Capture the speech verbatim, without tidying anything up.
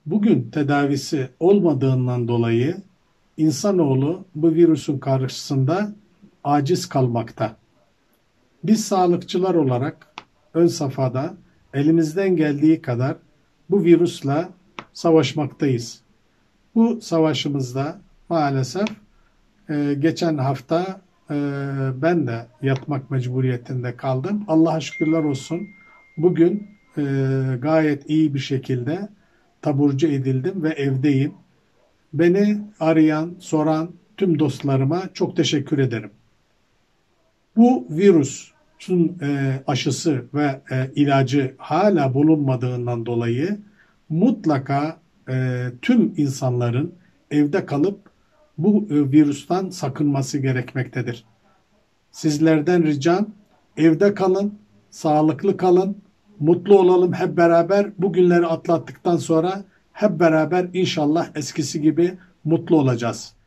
Bugün tedavisi olmadığından dolayı insanoğlu bu virüsün karşısında aciz kalmakta. Biz sağlıkçılar olarak ön safhada elimizden geldiği kadar bu virüsle savaşmaktayız. Bu savaşımızda maalesef e, geçen hafta e, ben de yatmak mecburiyetinde kaldım. Allah'a şükürler olsun. Bugün e, gayet iyi bir şekilde taburcu edildim ve evdeyim. Beni arayan, soran tüm dostlarıma çok teşekkür ederim. Bu virüsün e, aşısı ve e, ilacı hala bulunmadığından dolayı mutlaka e, tüm insanların evde kalıp bu e, virüsten sakınması gerekmektedir. Sizlerden ricam evde kalın, sağlıklı kalın, mutlu olalım hep beraber. Bu günleri atlattıktan sonra hep beraber inşallah eskisi gibi mutlu olacağız.